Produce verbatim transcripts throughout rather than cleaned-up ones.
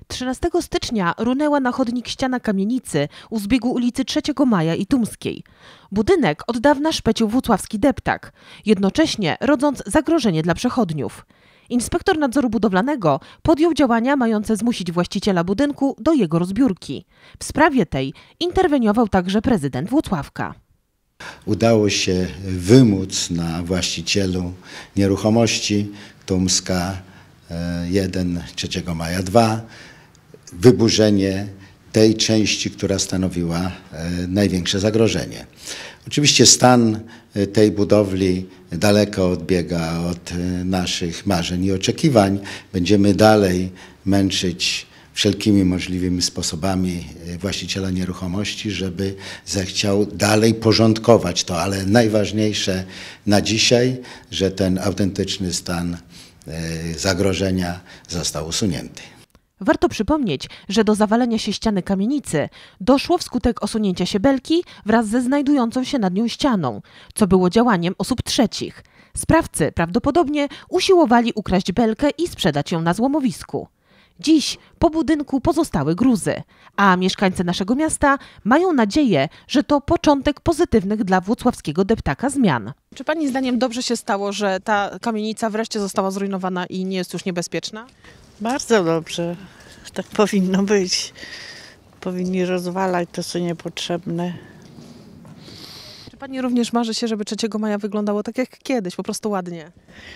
trzynastego stycznia runęła na chodnik ściana kamienicy u zbiegu ulicy trzeciego Maja i Tumskiej. Budynek od dawna szpecił włocławski deptak, jednocześnie rodząc zagrożenie dla przechodniów. Inspektor nadzoru budowlanego podjął działania mające zmusić właściciela budynku do jego rozbiórki. W sprawie tej interweniował także prezydent Włocławka. Udało się wymóc na właścicielu nieruchomości Tumska jeden, trzeciego Maja dwa wyburzenie tej części, która stanowiła największe zagrożenie. Oczywiście stan tej budowli daleko odbiega od naszych marzeń i oczekiwań. Będziemy dalej męczyć wszelkimi możliwymi sposobami właściciela nieruchomości, żeby zechciał dalej porządkować to, ale najważniejsze na dzisiaj, że ten autentyczny stan zagrożenia został usunięty. Warto przypomnieć, że do zawalenia się ściany kamienicy doszło wskutek osunięcia się belki wraz ze znajdującą się nad nią ścianą, co było działaniem osób trzecich. Sprawcy prawdopodobnie usiłowali ukraść belkę i sprzedać ją na złomowisku. Dziś po budynku pozostały gruzy, a mieszkańcy naszego miasta mają nadzieję, że to początek pozytywnych dla włocławskiego deptaka zmian. Czy pani zdaniem dobrze się stało, że ta kamienica wreszcie została zrujnowana i nie jest już niebezpieczna? Bardzo dobrze. Tak powinno być. Powinni rozwalać to, co niepotrzebne. Czy pani również marzy się, żeby trzeciego Maja wyglądało tak jak kiedyś, po prostu ładnie?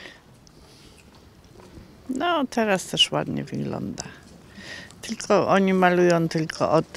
No, teraz też ładnie wygląda. Tylko oni malują tylko od,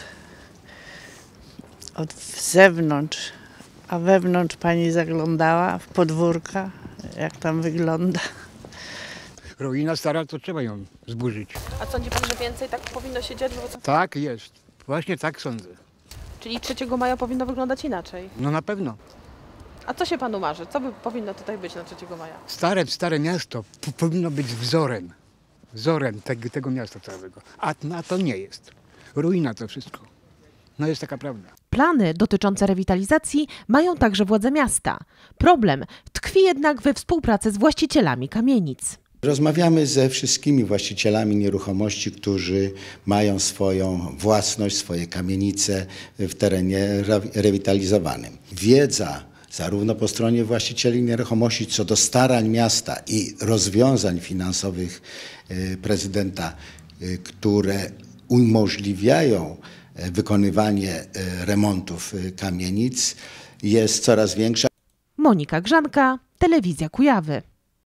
od zewnątrz, a wewnątrz pani zaglądała w podwórka, jak tam wygląda. Ruina stara, to trzeba ją zburzyć. A sądzi pan, że więcej tak powinno się dziać? Bo... Tak jest. Właśnie tak sądzę. Czyli trzeciego Maja powinno wyglądać inaczej? No na pewno. A co się panu marzy? Co by powinno tutaj być na trzeciego Maja? Stare, stare miasto p- powinno być wzorem. Wzorem tego, tego miasta całego. A na to nie jest. Ruina to wszystko. No jest taka prawda. Plany dotyczące rewitalizacji mają także władze miasta. Problem tkwi jednak we współpracy z właścicielami kamienic. Rozmawiamy ze wszystkimi właścicielami nieruchomości, którzy mają swoją własność, swoje kamienice w terenie rewitalizowanym. Wiedza zarówno po stronie właścicieli nieruchomości co do starań miasta i rozwiązań finansowych prezydenta, które umożliwiają wykonywanie remontów kamienic, jest coraz większa. Monika Grzanka, Telewizja Kujawy.